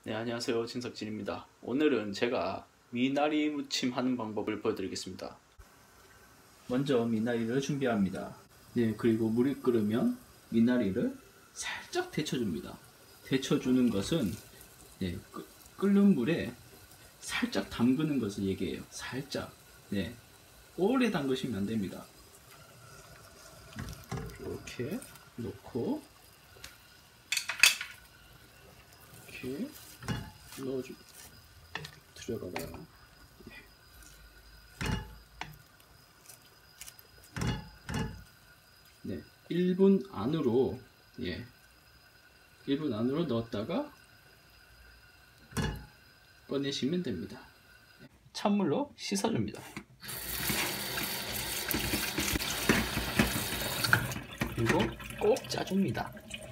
네, 안녕하세요. 진석진입니다. 오늘은 제가 미나리 무침 하는 방법을 보여드리겠습니다. 먼저 미나리를 준비합니다. 네, 그리고 물이 끓으면 미나리를 살짝 데쳐줍니다. 데쳐주는 것은 끓는 물에 살짝 담그는 것을 얘기해요. 살짝. 네, 오래 담그시면 안 됩니다. 이렇게 놓고 이렇게 넣어주고 들어가봐요. 네, 1분 안으로 1분 안으로 넣었다가 꺼내시면 됩니다. 찬물로 씻어줍니다. 그리고 꼭 짜줍니다.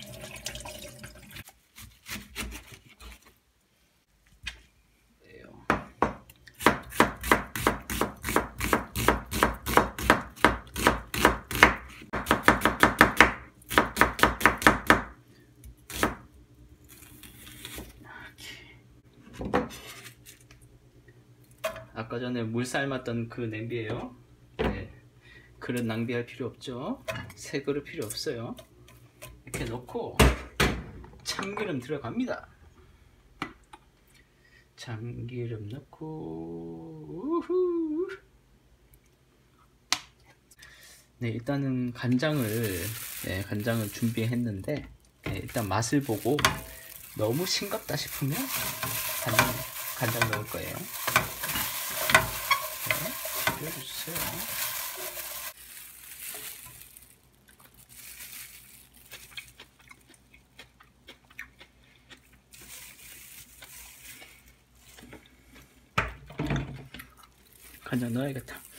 아까 전에 물 삶았던 그 냄비예요. 네, 그릇 낭비할 필요 없죠. 새 그릇 필요 없어요. 이렇게 넣고 참기름 들어갑니다. 참기름 넣고 우후. 네, 일단은 간장을 준비했는데 일단 맛을 보고 너무 싱겁다 싶으면 간장 넣을 거예요. 해주세요. 간장 넣어야겠다.